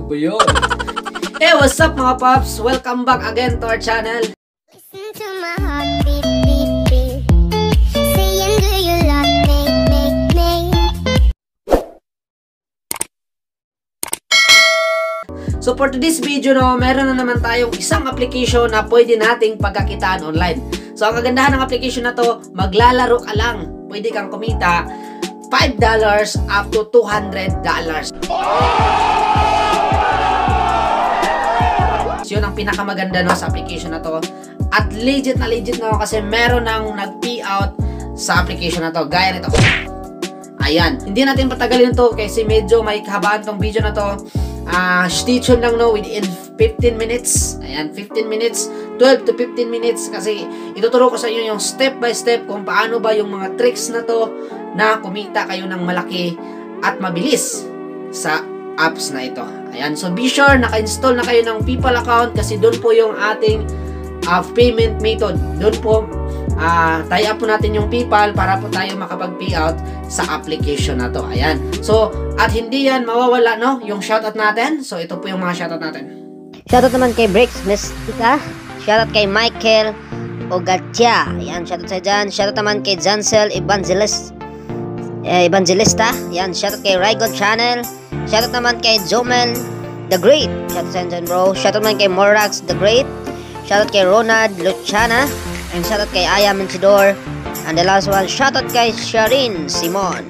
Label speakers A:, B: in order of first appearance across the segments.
A: ba yun? Hey, what's up mga Pops? Welcome back again to our channel.
B: Listen to my heart beat, beat, beat. Saying do you love me, me.
A: So for today's video, meron na naman tayong isang application na pwede nating pagkakitaan online. So ang kagandahan ng application na to, maglalaro ka lang. Pwede kang kumita $5 up to $200. So yun ang pinakamaganda sa application na to. At legit na kasi meron nang nag-payout sa application na to. Gaya nito. Ayan. Hindi natin patagalin to kasi medyo may kahabaan tong video na to. Stay tuned lang within 15 minutes. Ayan, 15 minutes. 12 to 15 minutes kasi ituturo ko sa inyo yung step by step kung paano ba yung mga tricks na to na kumita kayo ng malaki at mabilis sa apps na ito. Ayan, so be sure naka-install na kayo ng PayPal account kasi doon po yung ating payment method. Doon po tie up po natin yung PayPal para po tayo makapag-payout sa application na to. Ayan. So, at hindi yan mawawala, yung shoutout natin. So, ito po yung mga shoutout natin.
C: Shoutout naman kay Bricks Mystica. Shoutout kay Michael Ogatia. Ayan, shoutout sa dyan. Shoutout naman kay Jansel Evangelista. Ayan, shoutout kay Rygon Channel. Shoutout naman kay Jomel The Great. Shoutout sa dyan, bro. Shoutout naman kay Morax The Great. Shoutout kay Ronald Luciana. And shoutout kay Aya Mensidor. And the last one, shoutout kay Sharin Simon.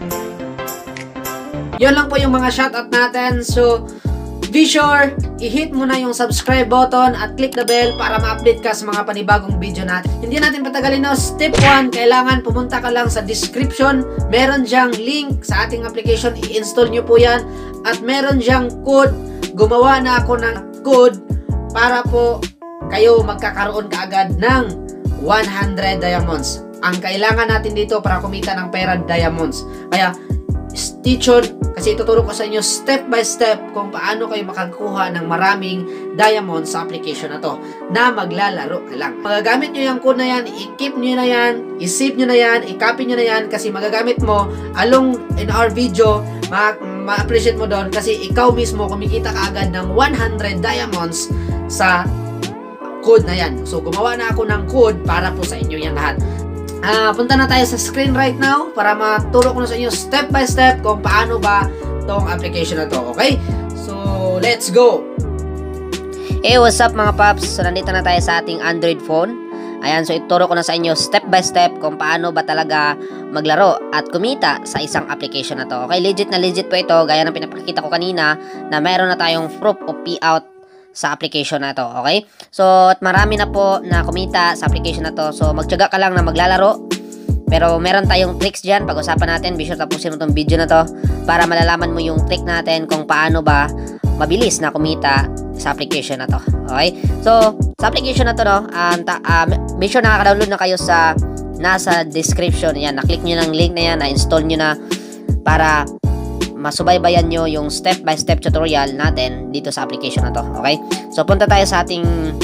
A: Yun lang po yung mga shoutout natin. So, be sure, i-hit mo na yung subscribe button at click the bell para ma-update ka sa mga panibagong video natin. Hindi natin patagalin Step 1, kailangan pumunta ka lang sa description. Meron dyang link sa ating application. I-install nyo po yan. At meron dyang code. Gumawa na ako ng code para po kayo magkakaroon kaagad ng 100 diamonds. Ang kailangan natin dito para kumita ng pera, diamonds. Kaya, stay tuned kasi ituturo ko sa inyo step by step kung paano kayo makakuha ng maraming diamonds sa application na to na maglalaro ka lang. Magagamit nyo yung code na yan, i-keep nyo na yan, i-save nyo na yan, i-copy nyo na yan kasi magagamit mo along in our video, ma-appreciate mo doon kasi ikaw mismo kumikita ka agad ng 100 diamonds sa code na yan. So, gumawa na ako ng code para po sa inyo yan lahat. Punta na tayo sa screen right now para maturo ko na sa inyo step by step kung paano ba tong application na to. Okay? So, let's go!
C: Hey, what's up mga Pops? So, nandito na tayo sa ating Android phone. Ayan, so ituro ko na sa inyo step by step kung paano ba talaga maglaro at kumita sa isang application na to. Okay, legit na legit po ito. Gaya ng pinapakita ko kanina na mayroon na tayong proof of payout sa application na to, okay? So, at marami na po na kumita sa application na to. So, magtiyaga ka lang na maglalaro. Pero meron tayong tricks dyan. Pag-usapan natin, be sure tapusin mo itong video na to para malalaman mo yung trick natin kung paano ba mabilis na kumita sa application na to, okay? So, sa application na to, be sure nakaka-download na kayo sa nasa description. Yan, na-click nyo ng link na yan, na-install nyo na para masubaybayan nyo yung step by step tutorial natin dito sa application na to, okay? So, punta tayo sa ating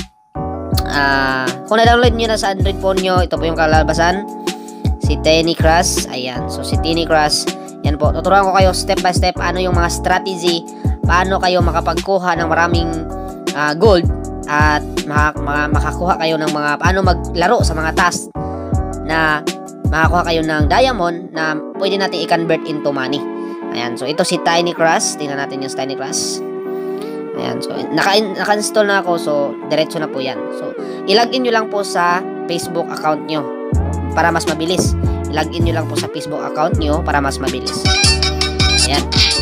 C: kung na-download nyo na sa Android phone nyo, ito po yung kalabasan, si Tenny Crush. Ayan, so si Tenny Crush, yan po, tuturuan ko kayo step by step ano yung mga strategy, paano kayo makapagkuha ng maraming gold at makakuha kayo ng mga, paano maglaro sa mga task na makakuha kayo ng diamond na pwede natin i-convert into money. Ayan, so ito si Tiny Crush. Tingnan natin yung Tiny Crush. Ayan, so naka-install na ako. So, diretso na po yan. So, ilagin nyo lang po sa Facebook account nyo para mas mabilis. Ilagin nyo lang po sa Facebook account nyo para mas mabilis. Ayan.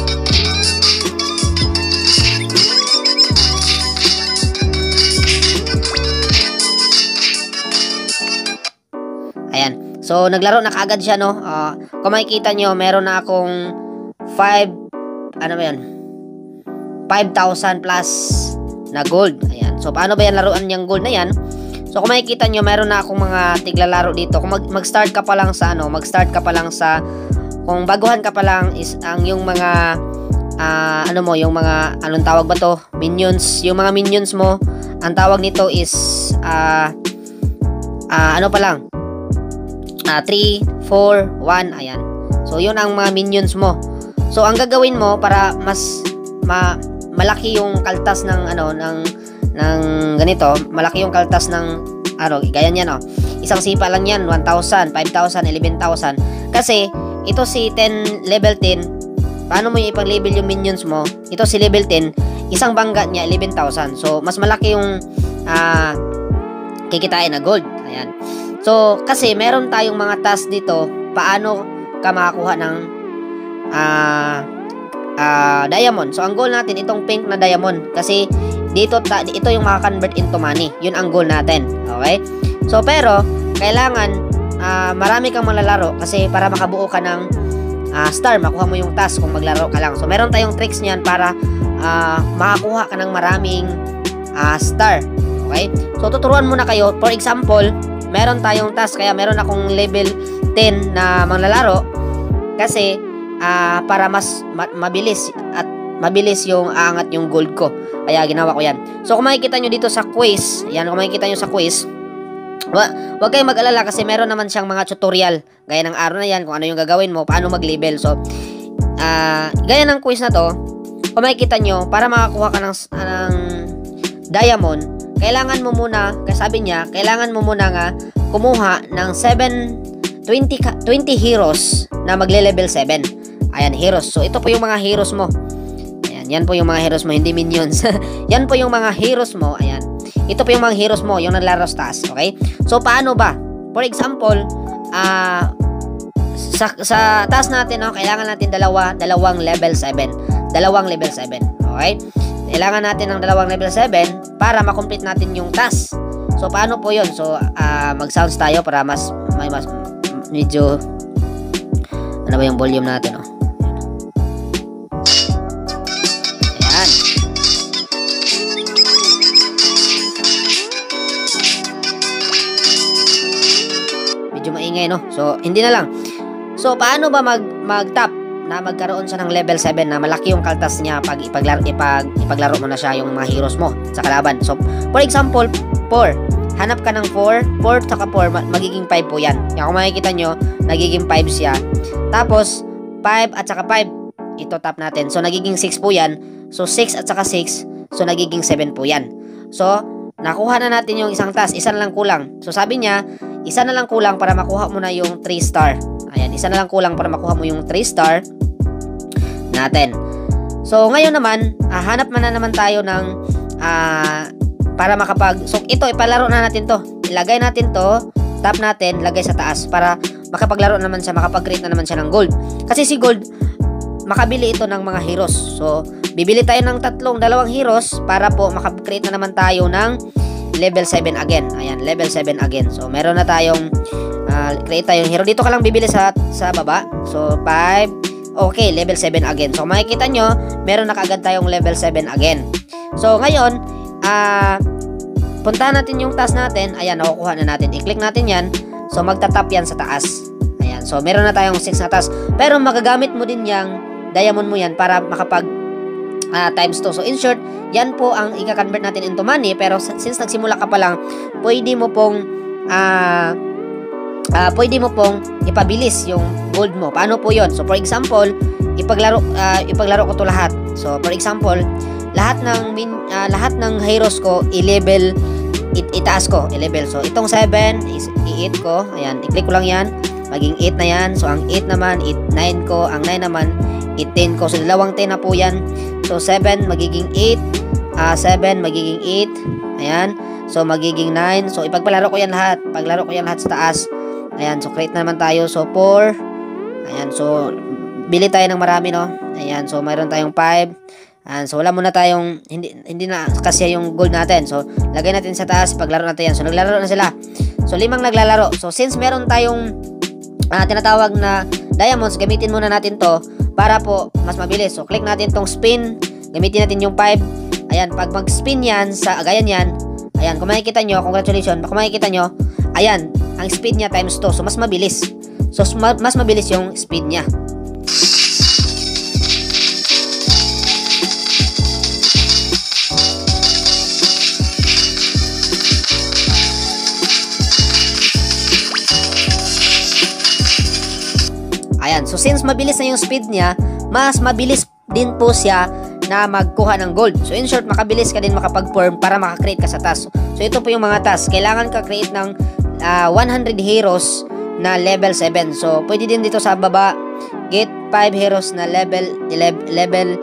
C: Ayan. So, naglaro na kaagad siya, kung makikita nyo, meron na akong 5,000 plus na gold. Ayan. So, paano ba yan laruan yung gold na yan? So, kung makikita nyo, meron na akong mga tiglalaro dito. Kung mag-start ka pa lang sa, kung baguhan ka pa lang, is ang yung mga, yung mga, anong tawag ba to? Minions. Yung mga minions mo, ang tawag nito is, 3, 4, 1, ayan. So, yun ang mga minions mo. So, ang gagawin mo para mas malaki yung kaltas ng ng ganito, malaki yung kaltas ng gaya niyan, isang sipa lang yan, 1,000, 5,000, 11,000. Kasi ito si 10 level 10, paano mo ipang-level yung minions mo? Ito si level 10, isang bangga niya 11,000. So mas malaki yung kikitain na gold. Ayan. So kasi meron tayong mga task dito, paano ka makakuha ng diamond. So ang goal natin itong pink na diamond, kasi ito yung maka-convert into money. Yun ang goal natin. Okay? So pero kailangan marami kang malalaro, kasi para makabuo ka ng star, makuha mo yung task kung maglaro ka lang. So meron tayong tricks niyan para makakuha ka ng maraming star. Okay? So tuturuan muna kayo. For example, meron tayong task, kaya meron akong level 10 na manlalaro, kasi para mas mabilis at mabilis yung aangat yung gold ko. Kaya ginawa ko yan. So kung makikita nyo dito sa quiz, yan, kung makikita nyo sa quiz, wag kayong mag-alala, kasi meron naman siyang mga tutorial gaya ng araw na yan, kung ano yung gagawin mo, paano mag-level. So gaya ng quiz na to, kung makikita nyo, para makakuha ka ng diamond, kailangan mo muna, kasi sabi niya, kailangan mo muna nga kumuha ng 20 heroes na magle-level 7. Ayan, heroes. So ito po yung mga heroes mo. Yan po yung mga heroes mo, hindi minions. Yan po yung mga heroes mo. Ayan. Ito po yung mga heroes mo, yung naglaro sa taas. Okay? So, paano ba? For example, sa taas natin, kailangan natin dalawang level 7. Dalawang level 7. Okay? Kailangan natin ng dalawang level 7 para makomplete natin yung task. So, paano po yun? So, mag-sounds tayo para mas medyo ano ba yung volume natin, medyo maingay, no? So, hindi na lang. So, paano ba mag-tap na magkaroon siya ng level 7 na malaki yung kaltas niya pag ipaglaro mo na siya yung mga heroes mo sa kalaban? So, for example, 4. Hanap ka ng 4. 4 saka 4, magiging 5 po yan. Kaya kung makikita nyo, nagiging 5 siya. Tapos, 5 at saka 5, ito tap natin. So, nagiging 6 po yan. So, 6 at saka 6, so, nagiging 7 po yan. So, nakuha na natin yung isang task. Isa na lang kulang. So, sabi niya, isa na lang kulang para makuha mo na yung 3 star. Ayan, isa na lang kulang para makuha mo yung 3 star natin. So, ngayon naman, hanap na naman tayo ng para so, ito, ipalaro na natin to. Ilagay natin to, tap natin, lagay sa taas para makapaglaro naman siya, makapag-create na naman siya ng gold. Kasi si gold, makabili ito ng mga heroes. So, bibili tayo ng dalawang heroes para po makapag-create na naman tayo ng level 7 again. Ayan, level 7 again. So, meron na tayong create tayong hero. Dito ka lang bibili sa baba. So, 5. Okay, level 7 again. So, makikita nyo, meron na kaagad tayong level 7 again. So, ngayon, puntahan natin yung task natin. Ayan, nakukuha na natin. I-click natin yan. So, magtatap yan sa taas. Ayan. So, meron na tayong 6 na task. Pero, magagamit mo din yung diamond mo yan para makapag times 2. So, in short, yan po ang i-convert natin into money. Pero, since nagsimula ka pa lang, pwede mo pong ipabilis yung gold mo. Paano po yon? So, for example, ipaglaro ko to lahat. So, for example, lahat ng heroes ko i-level, itaas ko, i-level. So, itong 7 is i-8 ko. Ayan, i-click ko lang yan. Maging 8 na yan. So, ang 8 naman, 9 ko. Ang 9 naman, 10 ko. So, dalawang 10 na po yan. So, 7 magiging 8. 7 magiging 8. Ayan. So, magiging 9. So, ipagpalaro ko yan lahat. Paglaro ko yan lahat sa taas. Ayan. So, create na naman tayo. So, 4. Ayan. So, bili tayo ng marami, no? Ayan. So, mayroon tayong 5. Ayan. So, wala muna tayong, hindi na kasi yung gold natin. So, lagay natin sa taas. Paglaro natin yan. So, naglalaro na sila. So, 5 naglalaro. So, since meron tayong tinatawag na diamonds, gamitin muna natin to para po mas mabilis. So, click natin tong spin. Gamitin natin yung 5. Ayan, pag mag-spin yan, sa agayan yan, ayan, kung makikita nyo, congratulations, kung makikita nyo, ayan, ang speed niya times 2. So, mas mabilis. So, mas mabilis yung speed niya. Ayan, so since mabilis na yung speed niya, mas mabilis din po siya na magkuha ng gold. So in short, makabilis ka din makapag-farm para makakreate ka sa task. So ito po yung mga task. Kailangan ka create ng 100 heroes na level 7. So pwede din dito sa baba, get 5 heroes na level 11.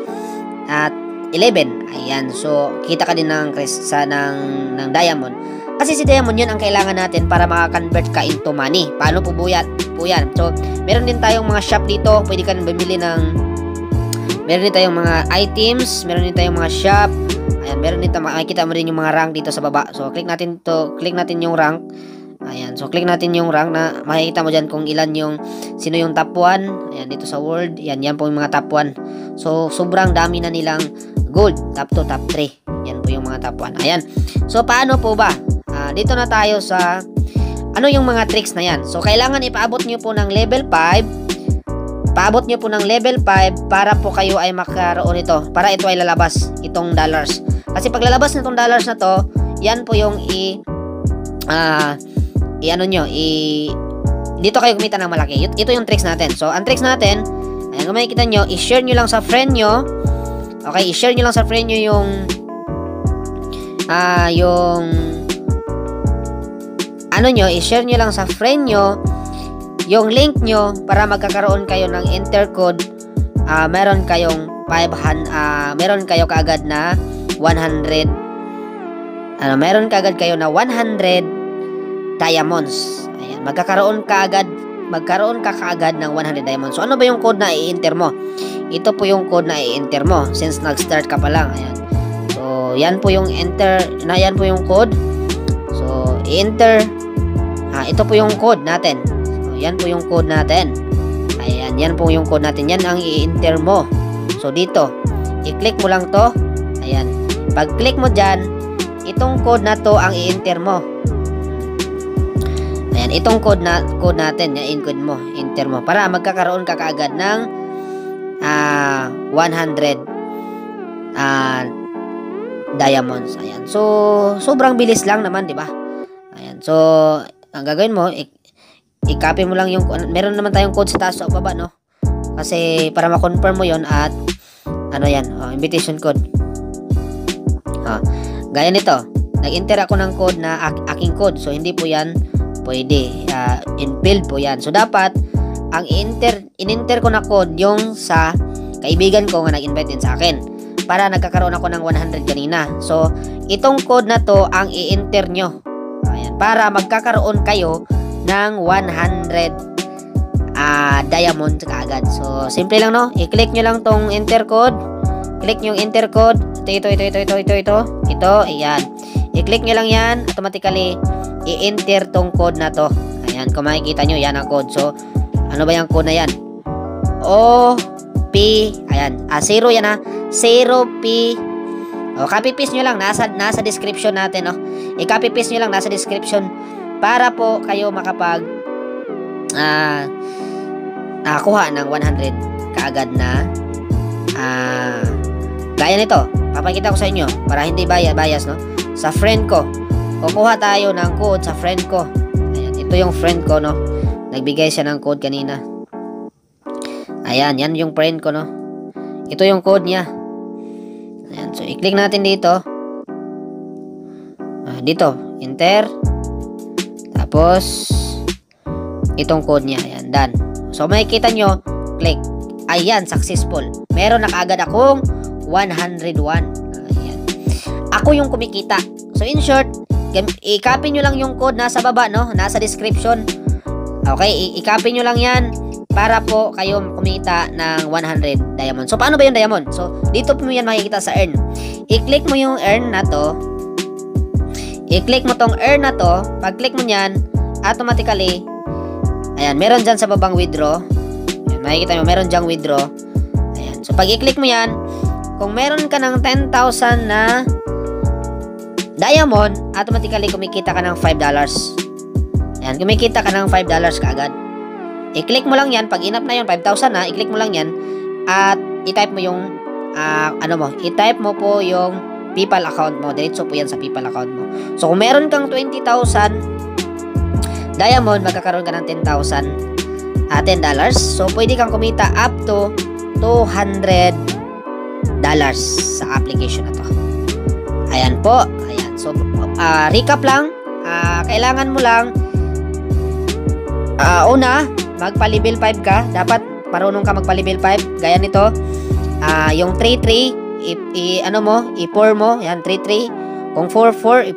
C: Ayan. So kita ka din ng diamond. Kasi si diamond yun ang kailangan natin para maka-convert ka into money. Paano po yan? So meron din tayong mga shop dito. Pwede ka bumili ng meron din tayong mga items, meron din tayong mga shop. Ayan, meron din makikita mo rin yung mga rank dito sa baba. So click natin yung rank. Ayan, so click natin yung rank na makikita mo dyan kung ilan sino yung top 1. Ayan, dito sa world. Yan po yung mga top 1. So sobrang dami na nilang gold. Top 2, top 3. Yan po yung mga top 1. Ayan. So paano po ba? Dito na tayo sa ano yung mga tricks na yan. So kailangan ipaabot nyo po ng level 5. Paabot nyo po ng level 5 para po kayo ay makaroon ito. Para ito ay lalabas, itong dollars. Kasi pag lalabas na itong dollars na to, yan po yung dito kayo kumita ng malaki. Ito yung tricks natin. So, ang tricks natin, ayan, kung makikita nyo, i-share nyo lang sa friend nyo. Okay, i-share nyo lang sa friend nyo i-share nyo lang sa friend nyo yung link nyo para magkakaroon kayo ng enter code. Meron kayong 500, meron kayo kaagad na 100, meron kaagad kayo na 100 diamonds. Ayan, magkakaroon ka kaagad ng 100 diamonds. So ano ba yung code na i-enter mo? Ito po yung code na i-enter mo since nag-start ka pa lang. Ayan. So yan po yung yan po yung code. So i-enter. Ito po yung code natin. Yan po yung code natin. Ayan, yan po yung code natin. Yan ang i-enter mo. So, dito, i-click mo lang to. Ayan. Pag-click mo dyan, itong code na to ang i-enter mo. Ayan, itong code natin, yung code mo, enter mo. Para magkakaroon ka kaagad ng 100 diamonds. Ayan. So, sobrang bilis lang naman, di ba? Ayan. So, ang gagawin mo, i-copy mo lang yung, meron naman tayong code sa taas o baba, no? Kasi para ma-confirm mo yon at invitation code. Gaya nito, nag-enter ako ng code na aking code. So hindi po yan pwede. In-filled po yan. So dapat ang in-enter ko na code yung sa kaibigan ko nga nag-invite din sa akin para nagkakaroon ako ng 100 kanina. So itong code na to ang i-enter nyo. Ayan, para magkakaroon kayo ng 100 diamond kaagad. So, simple lang, no? I-click nyo lang tong enter code. Click nyo yung enter code. Ito. Ayan. I-click nyo lang yan. Automatically, i-enter tong code na to. Ayan. Kung makikita nyo, yan ang code. So, ano ba yung code na yan? OP. Ayan. 0 yan, ha? 0P. Copy paste nyo lang. Nasa description natin, no? I-copy paste nyo lang. Nasa description. Para po kayo makapag kuha ng 100 kaagad na gaya nito. Papakita ko sa inyo para hindi bias, no? Sa friend ko, kukuha tayo ng code sa friend ko. Ayan, ito yung friend ko, no? Nagbigay siya ng code kanina. Ayan, yan yung friend ko, no? Ito yung code niya. Ayan, so i-click natin dito. Dito, enter. Tapos itong code niya, ayan, done. So makikita nyo, click. Ayan, successful. Meron na kaagad akong 101. Ayan. Ako yung kumikita. So in short, i-copy nyo lang yung code nasa baba, no? Nasa description. Okay, i-copy nyo lang yan para po kayo kumita ng 100 diamond. So paano ba yung diamond? So dito po yan makikita sa earn. I-click mo yung earn na to. I-click mo tong earn na to. Pag-click mo nyan, automatically, ayan, meron dyan sa babang withdraw. Ayan, makikita mo, meron dyan withdraw. Ayan, so pag i-click mo yan, kung meron ka ng 10,000 na diamond, automatically kumikita ka ng $5. Ayan, kumikita ka ng $5 kaagad. I-click mo lang yan, pag inap na yun, 5,000 na, i-click mo lang yan, at i-type mo yung, i-type mo po yung PayPal account mo. Diretso po yan sa PayPal account mo. So, kung meron kang 20,000 diamond, magkakaroon ka ng 10,000 $10. So, pwede kang kumita up to $200 sa application na to. Ayan po. Ayan. So, recap lang. Kailangan mo lang una, magpa-level 5 ka. Dapat marunong ka magpa-level 5. Gaya nito. Yung 3-3, i-4 mo. Yan, 3-3. Kung 4-4,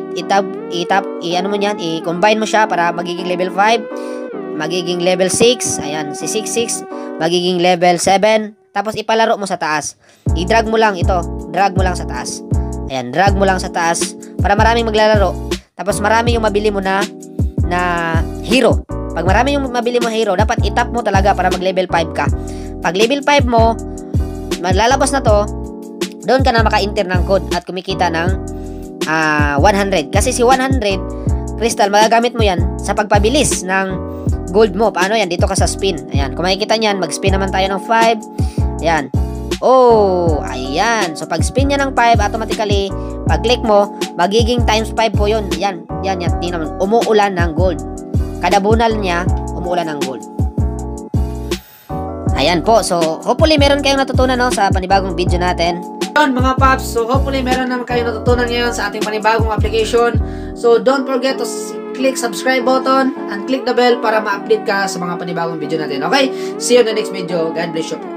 C: i-combine mo siya para magiging level 5. Magiging level 6. Ayan, si 6-6. Magiging level 7. Tapos ipalaro mo sa taas. I-drag mo lang ito. Drag mo lang sa taas. Ayan, drag mo lang sa taas. Para maraming maglalaro. Tapos marami yung mabili mo na hero. Pag marami yung mabili mo hero, dapat itap mo talaga para mag-level 5 ka. Pag level 5 mo, maglalabas na to, doon ka na maka-enter ng code at kumikita ng 100. Kasi si 100 crystal, magagamit mo yan sa pagpabilis ng gold mo. Paano yan? Dito ka sa spin. Ayan. Kung makikita nyan, mag-spin naman tayo ng 5. Ayan. Oh, ayan. So, pag spin niya ng 5, automatically, pag click mo, magiging times 5 po yun. Yan. Tingnan mo. Umuulan ng gold. Kada bunal niya, umuulan ng gold. Ayan po. So, hopefully, meron kayong natutunan sa panibagong video natin.
A: Yun mga paps, so hopefully meron naman kayo natutunan ngayon sa ating panibagong application. So don't forget to click subscribe button and click the bell para ma-update ka sa mga panibagong video natin. Okay? See you in the next video. God bless you po.